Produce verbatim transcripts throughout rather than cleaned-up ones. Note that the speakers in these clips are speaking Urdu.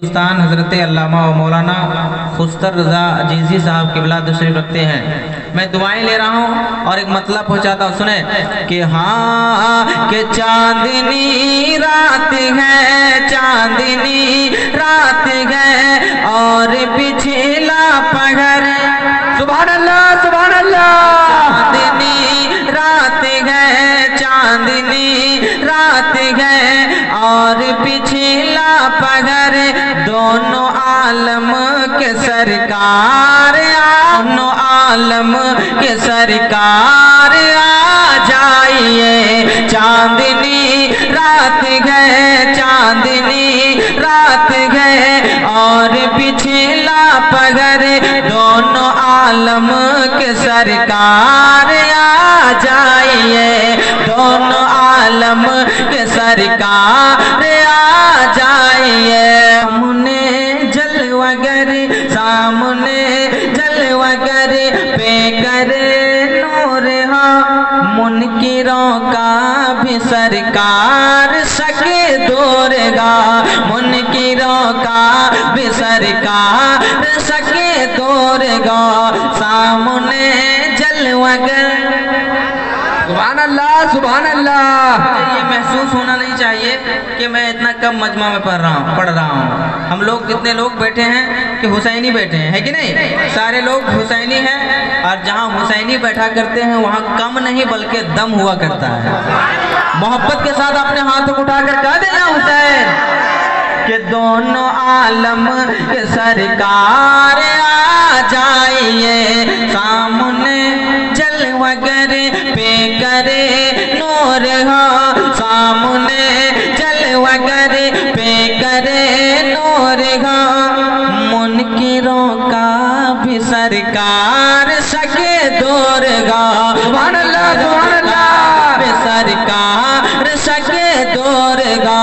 ہندوستان حضرت علامہ و مولانا خستر رضا عزیزی صاحب قبلہ تشریف رکھتے ہیں. میں دعائیں لے رہا ہوں اور ایک مطلب پہنچاتا ہوں. سنیں کہ ہاں کہ چاندنی رات ہے، چاندنی رات ہے اور پچھلا پہر. سبحان اللہ سبحان اللہ. چاندنی رات ہے، چاندنی رات ہے اور پچھلا پہر، دونوں عالم کے سرکار، دونوں عالم کے سرکار آ جائیے. چاندنی رات ہے، چاندنی رات ہے اور پچھلا پہر، دونوں عالم کے سرکار آ جائیے. دونوں عالم کے سرکار آ جائیے. سامنے جلوہ گر، سامنے جلوہ گر پہ کرے نور ہاں، منکروں کا بھی سرکار سکے دور گا. منکروں کا بھی سرکار سکے دور گا. سامنے جلوہ گر. سبحان اللہ سبحان اللہ. یہ محسوس ہونا نہیں چاہیے کہ میں اتنا کم مجمع میں پڑھ رہا ہوں پڑھ رہا ہوں ہم لوگ کتنے لوگ بیٹھے ہیں کہ حسینی بیٹھے ہیں، ہے کہ نہیں؟ سارے لوگ حسینی ہیں، اور جہاں حسینی بیٹھا کرتے ہیں وہاں کم نہیں بلکہ دم ہوا کرتا ہے. محبت کے ساتھ اپنے ہاتھوں کو اٹھا کر کہہ دیں یا حسین کہ دونوں عالم کے سرکار آ جائیے. سامنے جلوہ گر پہ کرے نور ہو، سامنے جلوہ گر پہ کرے نور ہو، منکروں کا بھی سرکار سکے دور گا. سبحان اللہ سبحان اللہ. بھی سرکار سکے دور گا.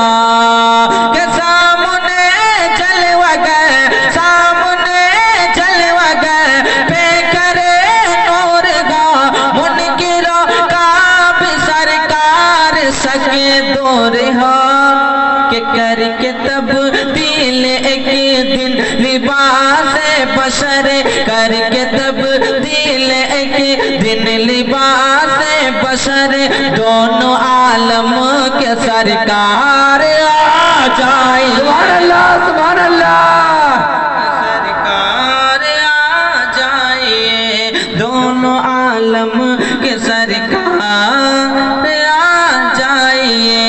کہ سامنے جلوہ گر، سامنے جلوہ گر پہ کرے نور گا، منکروں کا بھی سرکار سکے دور ہو. کہ کر کے تبدیل ایک دن لباس بشر، کر کے تبدیل ایک دن لباس بشر، دونوں عالم کے سرکار آ جائیں. سبحان اللہ سبحان اللہ. سرکار آ جائیے. دونوں عالم کے سرکار آ جائیے.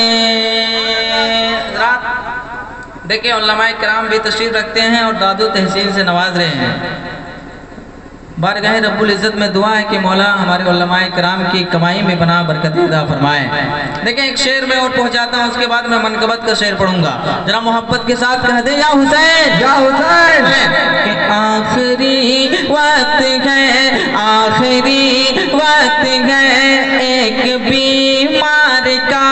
دیکھیں علماء کرام بھی تشریف رکھتے ہیں اور داد و تحسین سے نواز رہے ہیں. بارگاہ رب العزت میں دعا ہے کہ مولا ہمارے علماء کرام کی کمائی میں بنا برکت عطا فرمائے. دیکھیں ایک شعر میں اور پہنچاتا ہوں، اس کے بعد میں منقبت کا شعر پڑھوں گا. ذرا محبت کے ساتھ کہہ دیں یا حسین یا حسین. کہ آخری وقت ہے، آخری وقت ہے ایک بیمار کا.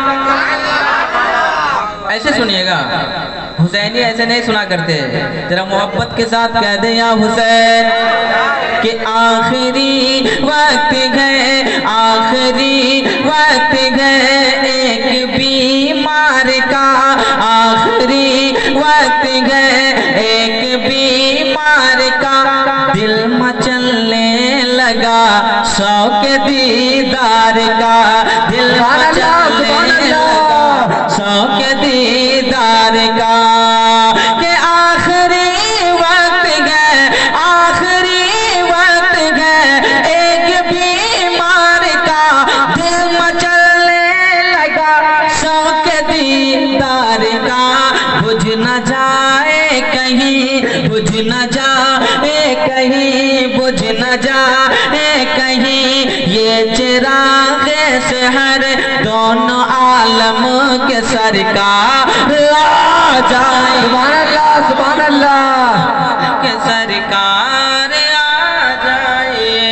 ایسے سنیے گا، حسینی ایسے نہیں سنا کرتے. ذرا محبت کے ساتھ کہہ دیں یا حسین کہ آخری وقت ہے، آخری وقت ہے ایک بیمار کا. آخری وقت ہے ایک بیمار کا، دل مچلنے لگا شوق دیدار کا. دل مچلنے لگا شوق دیدار کا. کہ آخری وقت ہے، آخری وقت ہے ایک بیمار کا، دل مچلنے لگا شوق دیدار کا. بجھ نہ جائے کہیں، بجھ نہ جائے کہیں، بجھ نہ جائے کہیں یہ چراغ سحر، دونوں عالم کے سرکار آ جائیں. سبحان اللہ سبحان اللہ. کے سرکار آ جائے.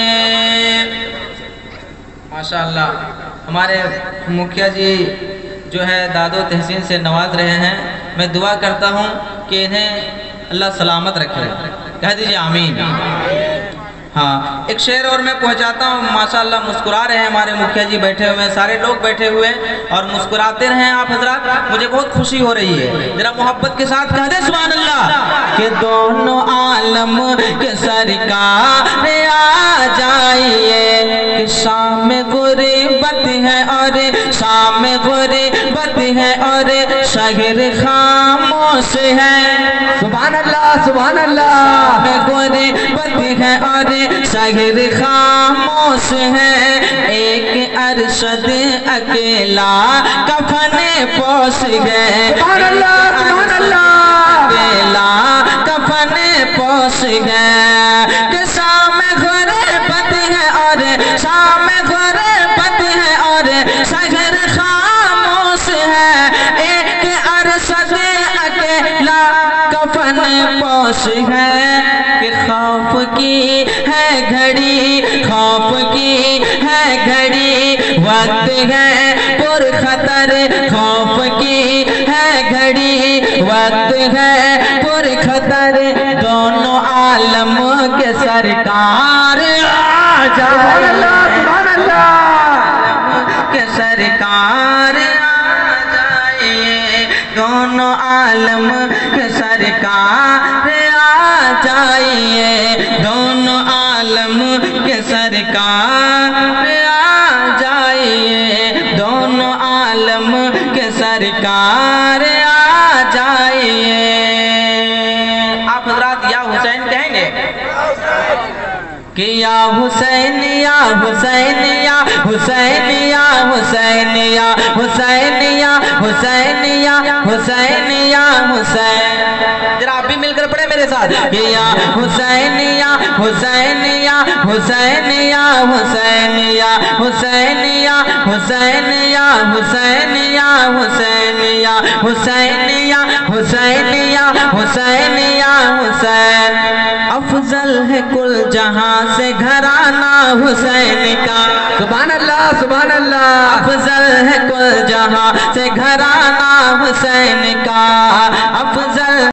ماشاءاللہ ہمارے مکھیا جی جو ہے داد و تحسین سے نواز رہے ہیں. میں دعا کرتا ہوں کہ انہیں اللہ سلامت رکھے. کہہ دیجئے آمین. हाँ, एक शेर और मैं पहुंचाता हूँ। माशाअल्लाह मुस्कुरा रहे हैं हमारे मुखिया जी, बैठे हुए हैं, सारे लोग बैठे हुए हैं और मुस्कुराते रहे आप हजरात, मुझे बहुत खुशी हो रही है। जरा मोहब्बत के साथ कह दे सुभान अल्लाह। कि दोनों आलम के सरकार आ जाइए, कि शाम गुर्बत है और शाम गुर्बत है और शहर खामोश है। सुभान अल्लाह सुभान अल्लाह। गुर्बत है और शहर खामोश है, एक अरशद अकेला कफन पोश है। सुभान अल्लाह सुभान अल्लाह। अकेला कफन पोश है, कि शाम गुर्बत है और शाम गुर्बत है और शहर खामोश है, एक अरशद अकेला कफन पोश है। कि खौफ की है घड़ी, खौफ की है घड़ी, वक्त है पुर खतर, खौफ की है घड़ी, वक्त है पुर खतर, दोनों आलम के सरकार आ सुभान अल्लाह जाए, सुभान अल्लाह। के सरकार आ जाए, दोनों आलम के सरकार आ जाइए, दोनों आलम के सरकार आ जाइए, दोनों आलम के सरकार आ जाइए। आप हजरात या हुसैन कहेंगे कि या हुसैन या हुसैन या हुसैन या हुसैन या हुसैन या हुसैन या हुसैन या हुसैन। जरा आप भी मिलकर पढ़े मेरे साथ। कि या हुसैन या हुसैन या हुसैन या हुसैन या हुसैन या हुसैन या हुसैन या हुसैन या हुसैन या हुसैन या हुसैन या हुसैन। अफजल है कुल जहां से घराना हुसैन का। सुभान अल्लाह सुभान अल्लाह। अफजल है कुल जहां से घराना हुसैन का, अफजल